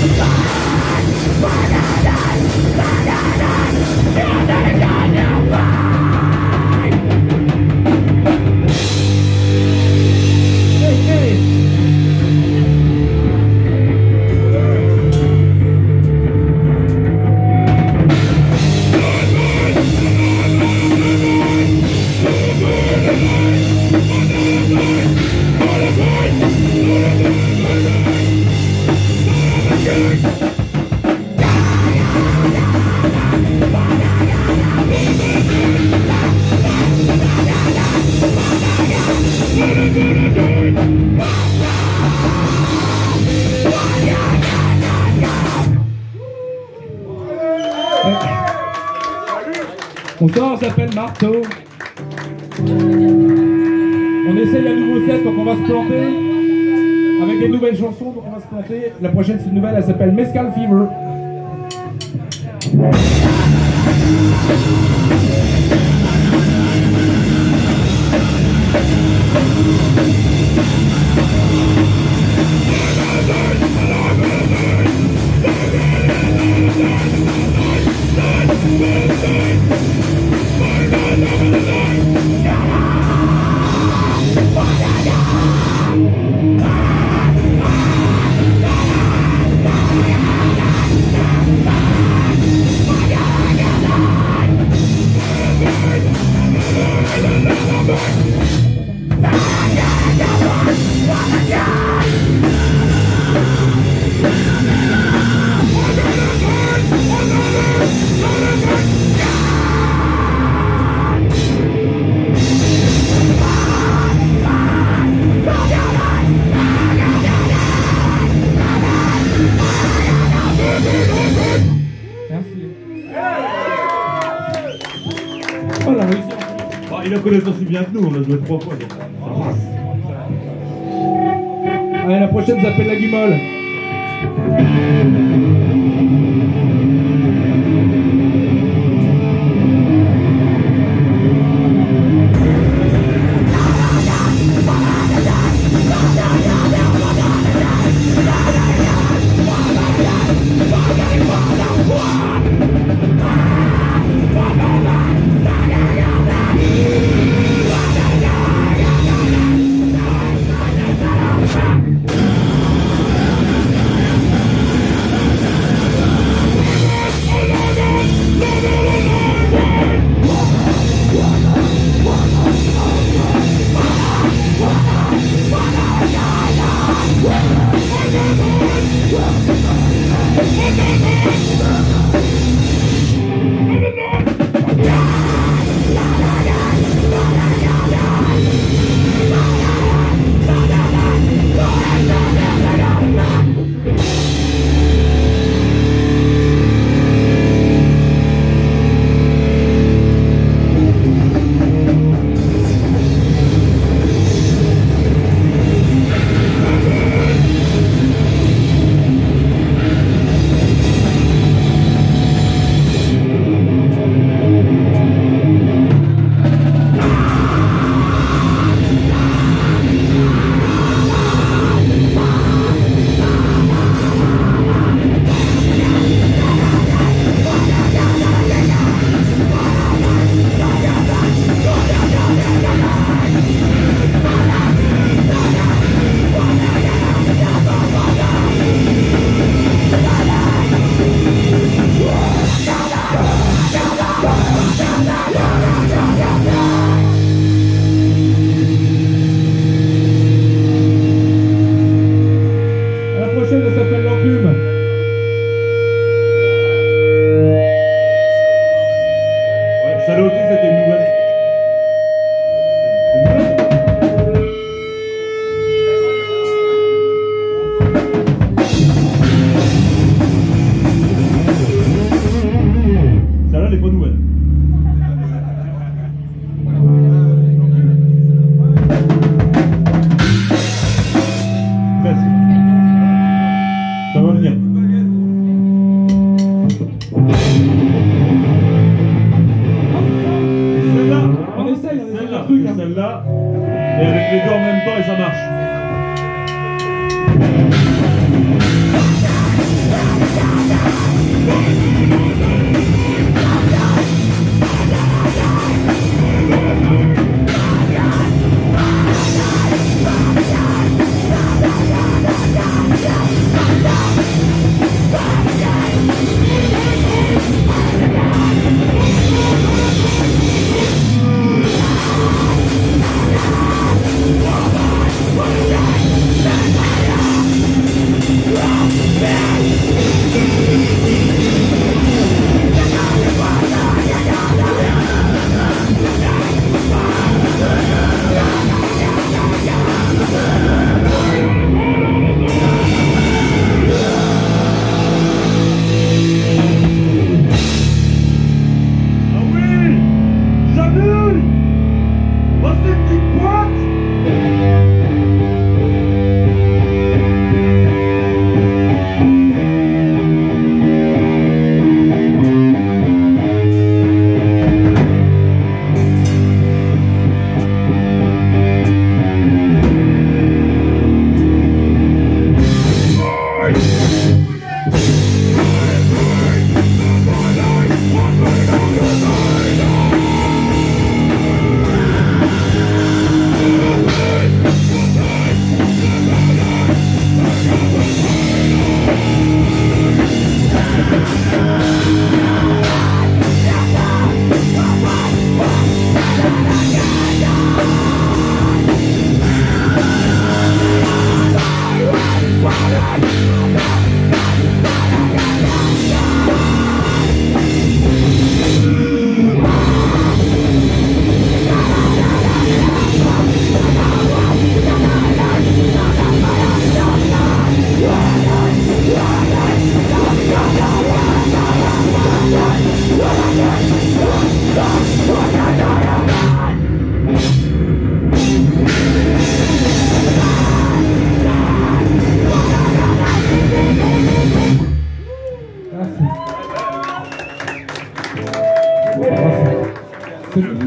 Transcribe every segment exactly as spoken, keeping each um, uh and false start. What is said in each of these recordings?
Bonsoir, on s'appelle Marteau. On essaye un nouveau set, donc on va se planter. Avec des nouvelles chansons, donc on va se planter. La prochaine, c'est une nouvelle, elle s'appelle Mescal Fever. Il la connaît aussi bien que nous, on a joué trois fois. Allez, la prochaine s'appelle La Guimole. Celle-là, et avec les deux en même temps, et ça marche.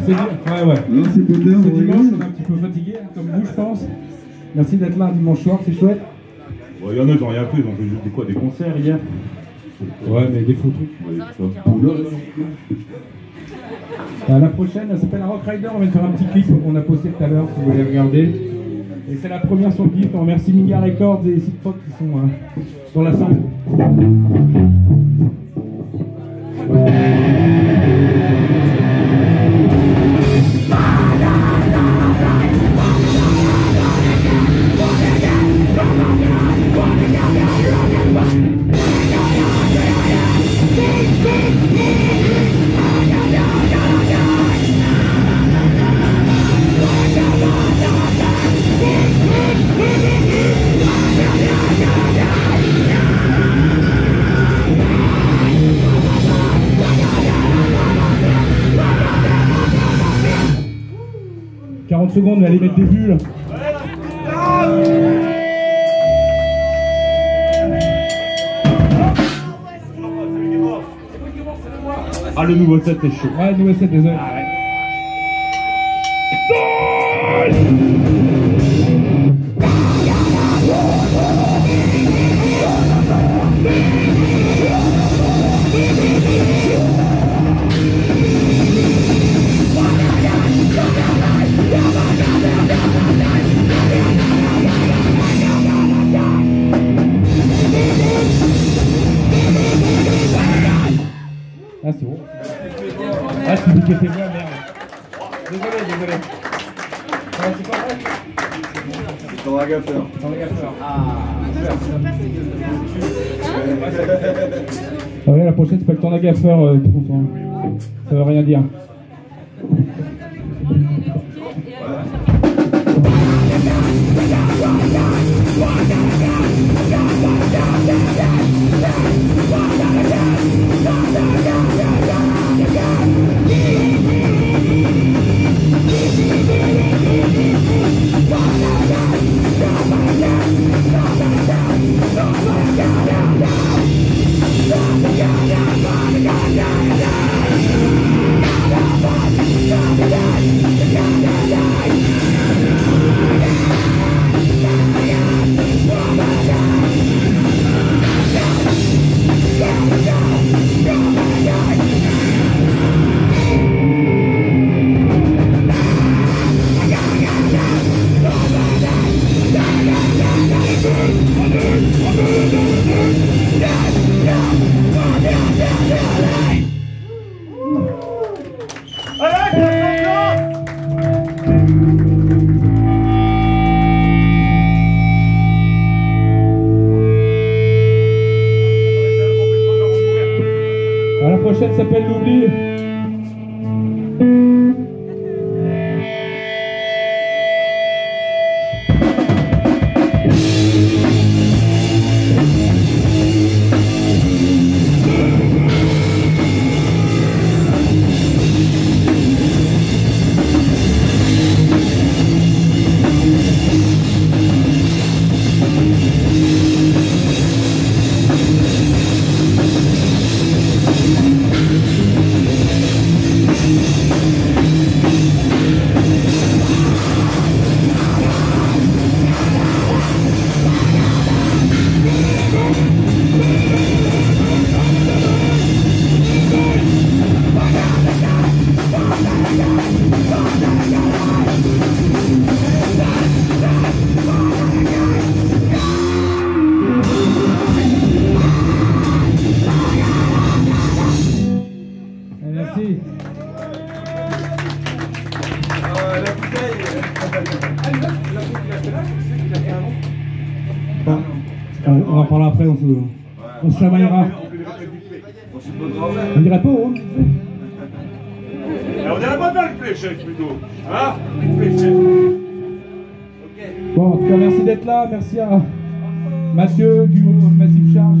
C'est ouais, ouais. Merci Potter, C'est on dimanche, rigole. on est un petit peu fatigué, hein, comme vous, je pense. Merci d'être là un dimanche soir, c'est chouette. Bon, il y en a, ils n'ont rien fait, ils ont fait juste des, quoi, des concerts hier. Ouais, mais des faux trucs. Ouais, ça. Euh, la prochaine, elle s'appelle Rock Rider. On va faire un petit clip qu'on a posté tout à l'heure, si vous voulez regarder. Et c'est la première sur le clip. On remercie Minga Records et Sigfox qui sont euh, sur la salle. quarante secondes, mais allez mettre des bulles. Ah, le nouveau set est chaud. Ouais, nous, c'est désolé. Ah, ouais. Ah, c'est bon. Ah, c'est vous qui étiez bien, merde. Désolé, désolé. Ouais, c'est pas vrai. Dans la gaffeur. Dans les gaffeurs. Ah, ah ouais, la prochaine, c'est pas le temps d'un gaffeur. Euh, ça veut rien dire. La prochaine s'appelle l'oubli. Merci. On en parlera après, on se, on se chamaillera. On dirait pas, hein? On dirait pas dans le fléchette plutôt. Hein? Bon, en tout cas, merci d'être là. Merci à Mathieu du Massive Charge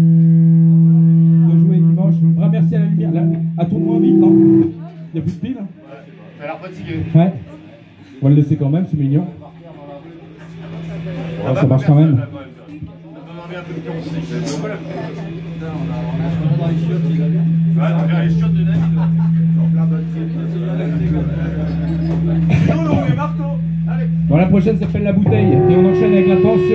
de jouer dimanche. Un vrai merci à la lumière. Là, à tout moins vite, non? Il n'y a plus de piles? Ça a l'air fatigué. Ouais. On va le laisser quand même, c'est mignon. Ouais, ça marche quand même. Ça donne envie un peu de concis. Ouais, on dirait les chiottes de David. prochaine s'appelle La Bouteille et on enchaîne avec La Tension.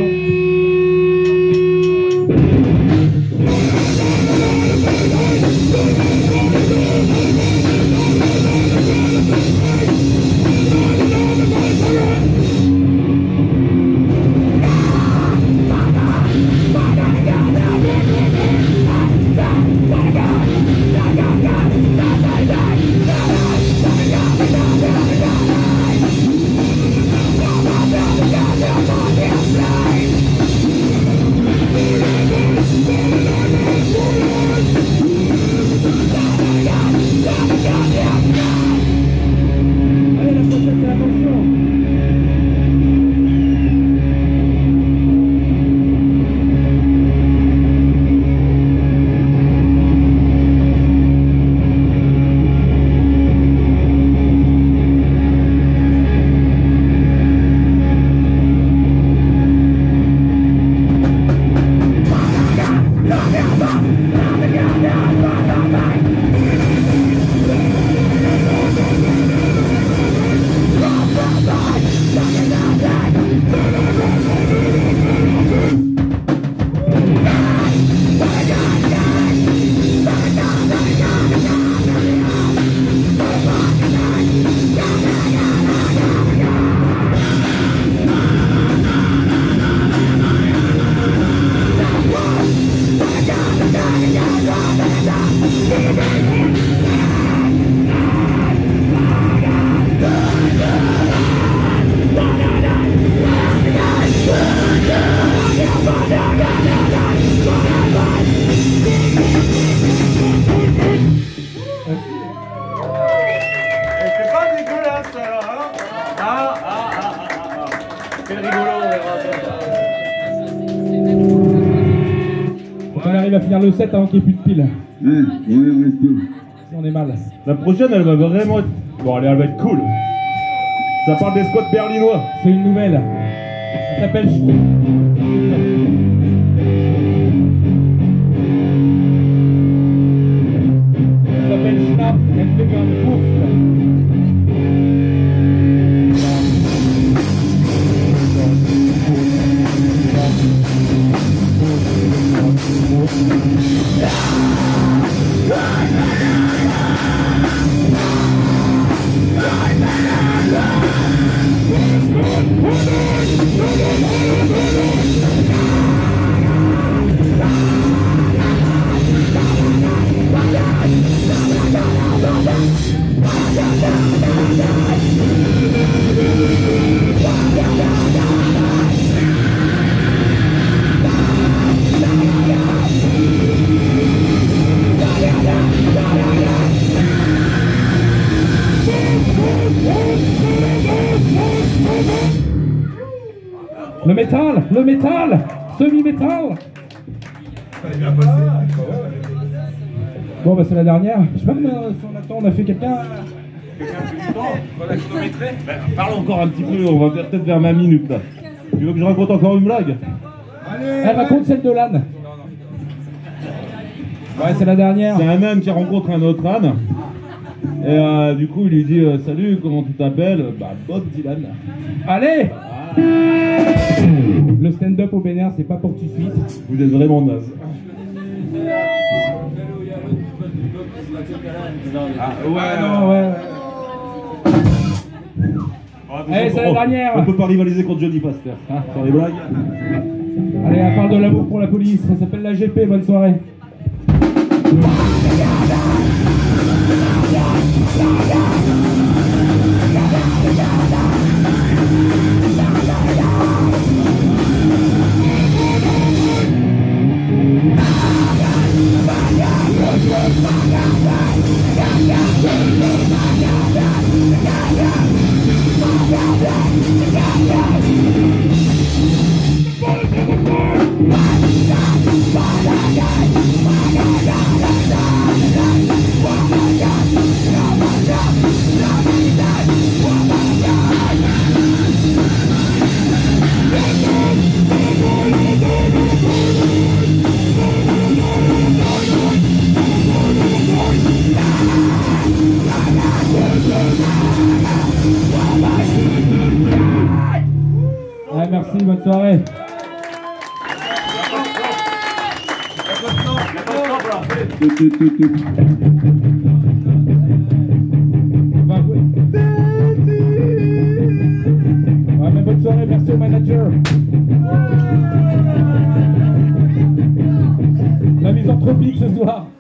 À finir le set avant qu'il n'y ait plus de piles. Ouais, ouais, restez. Si on est mal. La prochaine, elle va vraiment être... Bon, allez, elle va être cool. Ça parle des squats berlinois. C'est une nouvelle. Ça s'appelle... Ça s'appelle Schnapp and Vegan Le métal, le métal, semi-métal. Bon bah c'est la dernière. Je sais pas combien on attend, on a fait quelqu'un. Quelqu'un a fait du temps. On a chronométré. Ben, parle encore un petit peu, on va peut-être vers ma minute là. Tu veux que je raconte encore une blague? Elle raconte celle de l'âne. Ouais, c'est la dernière. C'est un âne qui rencontre un autre âne. Et euh, du coup, il lui dit euh, salut, comment tu t'appelles? Bah, Bob Dylan. Allez, ah. Le stand-up au Bénin, c'est pas pour tout de suite. Vous êtes vraiment naze. Ah, ouais, non, ouais. Allez, c'est la dernière. On peut pas rivaliser contre Johnny Foster hein, sur les blagues. Allez, on parle de l'amour pour la police. Ça s'appelle la G P. Bonne soirée. Yeah. Tout, tout, tout, tout. On va jouer. Ouais, mais bonne soirée, merci au manager. La misanthropique ce soir.